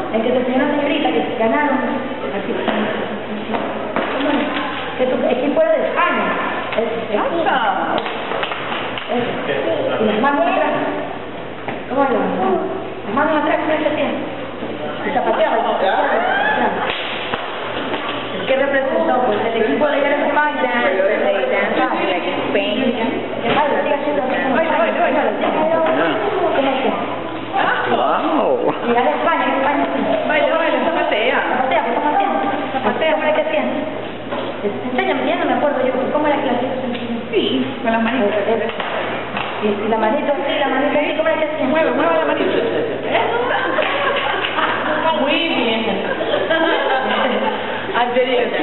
en que te enseñaron negrita, que ganaron, así, que tu equipo era de España. Y las manos atrás. ¿Cómo es? Las manos atrás, ¿cómo se tiene? Y zapateaba. ¿Qué representó? Pues el equipo de España. Wow. Mira de España, en España sí. Baila, zapatea. Zapatea, ¿cómo hacían? Zapatea, ¿cómo era que hacían? Enséñame, ya no me acuerdo yo, ¿cómo era que la hacían? Sí, con las manitos. Y la manito así, ¿cómo era que hacían? Mueve la manito. Muy bien. Anterior.